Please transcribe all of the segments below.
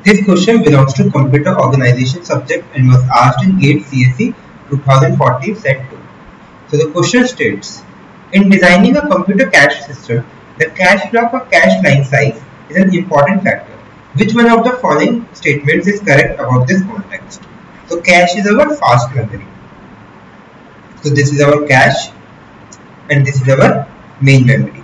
This question belongs to Computer Organization subject and was asked in GATE CSE 2014 Set 2. So the question states, in designing a computer cache system, the cache block or cache line size is an important factor. Which one of the following statements is correct about this context? So cache is our fast memory. So this is our cache and this is our main memory.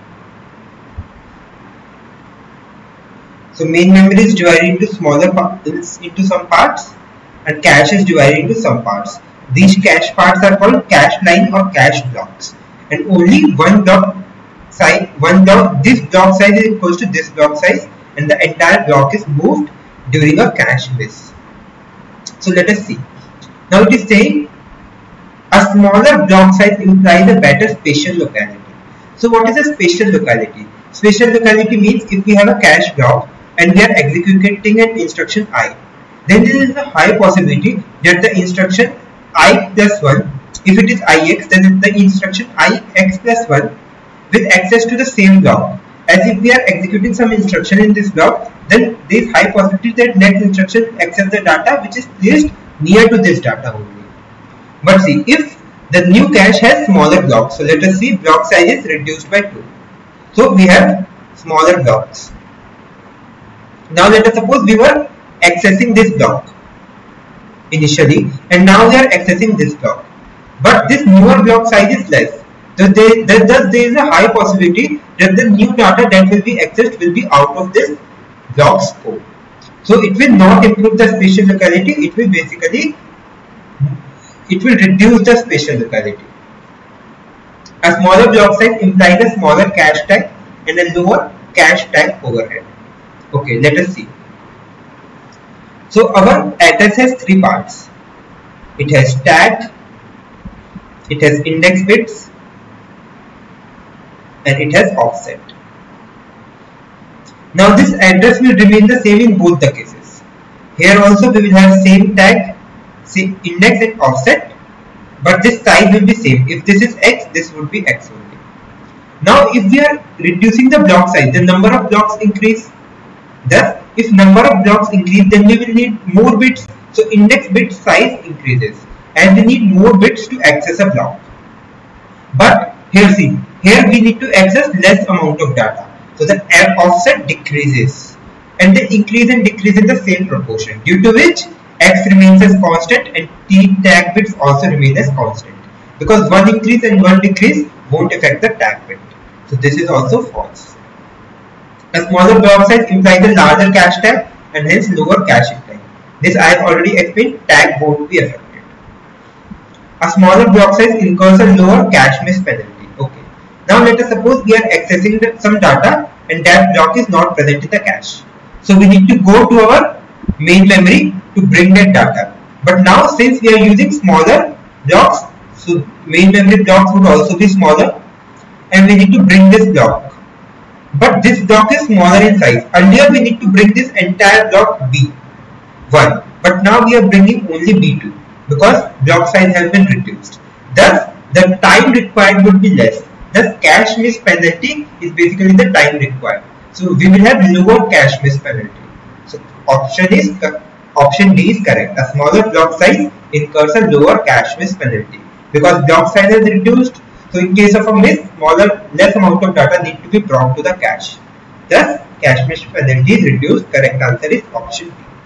So main memory is divided into smaller parts, into some parts, and cache is divided into some parts. These cache parts are called cache line or cache blocks, and only one block size, this block size is equal to this block size, and the entire block is moved during a cache miss. So let us see. Now it is saying a smaller block size implies a better spatial locality. So what is a spatial locality? Spatial locality means if we have a cache block and we are executing an instruction I, then there is a high possibility that the instruction I plus 1, if it is IX, then the instruction IX plus 1 with access to the same block. As if we are executing some instruction in this block, then there is high possibility that next instruction access the data which is placed near to this data only. But see, if the new cache has smaller blocks, so let us see, block size is reduced by 2. So we have smaller blocks. Now let us suppose we were accessing this block initially, and now we are accessing this block, but this newer block size is less. Thus there is a high possibility that the new data that will be accessed will be out of this block scope. So it will not improve the spatial locality, it will reduce the spatial locality. A smaller block size implies a smaller cache time and a lower cache time overhead. Okay, let us see. So our address has 3 parts. It has tag, it has index bits, and it has offset. Now this address will remain the same in both the cases. Here also we will have same tag, same index and offset, but this size will be same. If this is X, this would be X only. Now if we are reducing the block size, the number of blocks increase. Thus, if number of blocks increase, then we will need more bits. So index bit size increases, and we need more bits to access a block. But here see, here we need to access less amount of data. So the offset decreases, and they increase and decrease in the same proportion, due to which X remains as constant and T tag bits also remain as constant. Because one increase and one decrease won't affect the tag bit. So this is also false. A smaller block size implies a larger cache tag and hence lower caching time. This I have already explained, tag won't be affected. A smaller block size incurs a lower cache miss penalty. Okay. Now let us suppose we are accessing some data and that block is not present in the cache. So we need to go to our main memory to bring that data. But now since we are using smaller blocks, so main memory blocks would also be smaller, and we need to bring this block. But this block is smaller in size. Earlier we need to bring this entire block B1, but now we are bringing only B2 because block size has been reduced. Thus the time required would be less. Thus cache miss penalty is basically the time required. So we will have lower cache miss penalty. So option D is correct. A smaller block size incurs a lower cache miss penalty because block size is reduced. So in case of a miss, less amount of data need to be brought to the cache. Thus, cache miss penalty is reduced. Correct answer is option B.